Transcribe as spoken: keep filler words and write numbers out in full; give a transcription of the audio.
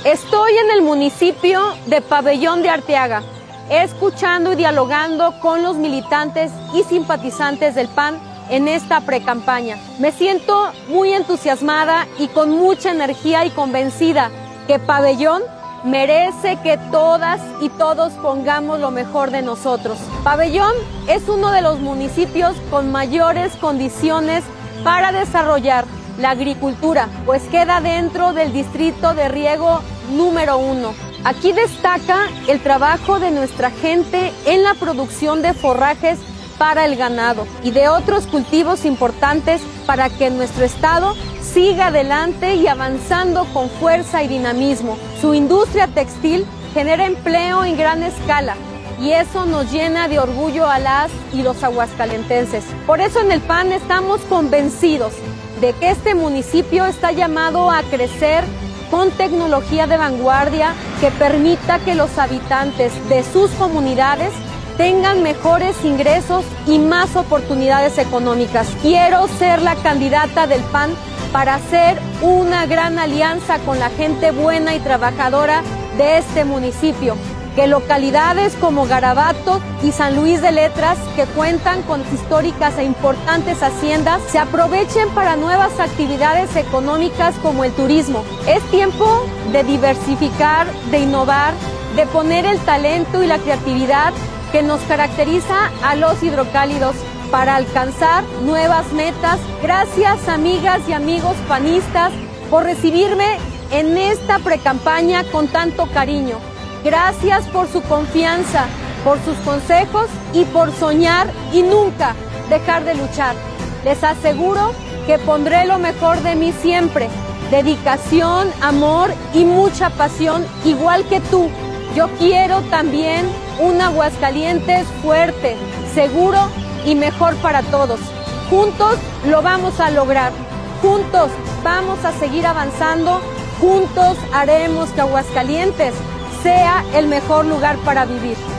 Estoy en el municipio de Pabellón de Arteaga, escuchando y dialogando con los militantes y simpatizantes del P A N en esta precampaña. Me siento muy entusiasmada y con mucha energía y convencida que Pabellón merece que todas y todos pongamos lo mejor de nosotros. Pabellón es uno de los municipios con mayores condiciones para desarrollar la agricultura, pues queda dentro del distrito de riego número uno. Aquí destaca el trabajo de nuestra gente en la producción de forrajes para el ganado y de otros cultivos importantes para que nuestro estado siga adelante y avanzando con fuerza y dinamismo. Su industria textil genera empleo en gran escala y eso nos llena de orgullo a las y los aguascalentenses. Por eso en el P A N estamos convencidos de que este municipio está llamado a crecer con tecnología de vanguardia que permita que los habitantes de sus comunidades tengan mejores ingresos y más oportunidades económicas. Quiero ser la candidata del P A N para hacer una gran alianza con la gente buena y trabajadora de este municipio. Que localidades como Garabato y San Luis de Letras, que cuentan con históricas e importantes haciendas, se aprovechen para nuevas actividades económicas como el turismo. Es tiempo de diversificar, de innovar, de poner el talento y la creatividad que nos caracteriza a los hidrocálidos para alcanzar nuevas metas. Gracias, amigas y amigos panistas, por recibirme en esta precampaña con tanto cariño. Gracias por su confianza, por sus consejos y por soñar y nunca dejar de luchar. Les aseguro que pondré lo mejor de mí siempre. Dedicación, amor y mucha pasión, igual que tú. Yo quiero también un Aguascalientes fuerte, seguro y mejor para todos. Juntos lo vamos a lograr. Juntos vamos a seguir avanzando. Juntos haremos que Aguascalientes sea el mejor lugar para vivir.